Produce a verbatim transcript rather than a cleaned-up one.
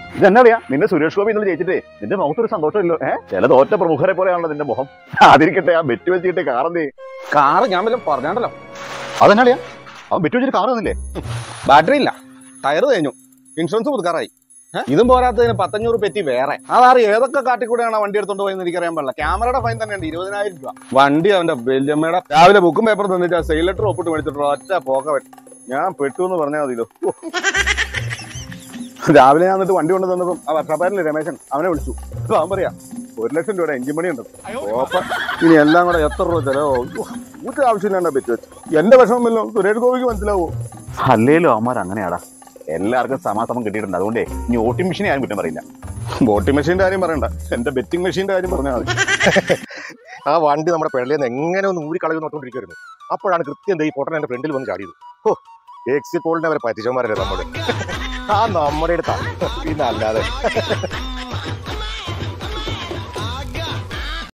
ഇതെന്നാ അറിയാ നിന്നെ സുരേഷ് ഗോപി എന്നുള്ള ജയിച്ചിട്ടേ നിന്റെ മുഖത്തൊരു സന്തോഷമില്ലോ ഏഹ് ചില തോറ്റ പ്രമുഖരെ പോലെയാണല്ലോ നിന്റെ മുഖം. അതിരിക്കട്ടെ ആ ബെറ്റ് വെച്ചിട്ട് കാറെന്തേ? കാറ് ഞാൻ വല്ലതും പറഞ്ഞാണ്ടല്ലോ. അതെന്നാ അറിയാ അവൻ ബെറ്റ് വെച്ചിട്ട് കാർ തന്നില്ലേ? ബാറ്ററി ഇല്ല, ടയർ തേഞ്ഞു, ഇൻഷുറൻസ് പുതുക്കാറായി. ഇതും പോരാത്തതിന് പത്തഞ്ഞൂറ് പെറ്റി വേറെ. അതാറ് ഏതൊക്കെ കാട്ടിക്കൂടെയാണ് വണ്ടി എടുത്തോണ്ട് പോയെന്ന് എനിക്കറിയാൻ പാടില്ല. ക്യാമറയുടെ ഫൈൻ തന്നെ ഉണ്ട് ഇരുപതിനായിരം രൂപ. വണ്ടി അവന്റെ വല്യമ്മയുടെ രാവിലെ ബുക്കും പേപ്പറും തന്നിട്ട് ആ സെയിൽ ലെറ്റർ ഒപ്പിട്ട് മേടിച്ചിട്ട് ഒറ്റ പോക പറ്റും. ഞാൻ പെട്ടു എന്ന് പറഞ്ഞാൽ മതിയല്ലോ. രാവിലെ ഞാൻ എന്നിട്ട് വണ്ടി കൊണ്ട് തന്നപ്പം ആ വർഷാപ്പാരില്ലേ രമേശൻ, അവനെ വിളിച്ചു. അവൻ പറയാ ഒരു ലക്ഷം രൂപയുടെ എഞ്ചിൻ പണി ഉണ്ട്. ഓപ്പ ഇനി എല്ലാം കൂടെ എത്ര രൂപ ചെലവോ? ഒരു ആവശ്യമില്ലാണ്ട പറ്റി വെച്ചു. എന്റെ വിഷമമല്ലോ സുരേഷ് ഗോപിക്ക് മനസ്സിലാവോ? അല്ലേലും അവന്മാർ അങ്ങനെയാടാ, എല്ലാവർക്കും സമാസമം കിട്ടിയിട്ടുണ്ട്. അതുകൊണ്ടേ ഇനി വോട്ടിംഗ് മെഷീൻ ആരും കുറ്റം പറയില്ല. വോട്ടിംഗ് മെഷീന്റെ കാര്യം പറയണ്ട, എന്റെ ബെറ്റിംഗ് മെഷീന്റെ കാര്യം പറഞ്ഞാൽ മതി. ആ വണ്ടി നമ്മുടെ പെടലേന്ന് എങ്ങനെ ഒന്ന് ഊരി കളയുന്ന നോട്ടോണ്ടിരിക്കുവായിരുന്നു. അപ്പോഴാണ് കൃത്യം ഈ പൊട്ടൻ എന്റെ ഫ്രണ്ടിൽ വന്ന് ചാടിയത്. ഓ എക്സിറ്റ് പോളിനെ അവരെ പറ്റിച്ചവന്മാരല്ലേ നമ്മുടെ. ആ നമ്മുടെ അടുത്താണ് പിന്നെ അല്ലാതെ.